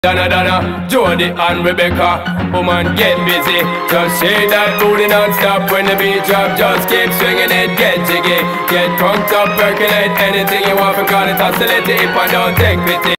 Donna, Donna, Jody and Rebecca, woman get busy. Just shake that booty non-stop when the beat drop. Just keep swinging it, get jiggy. Get crunked up, percolate anything you want, because it's oscillate if I don't take pity.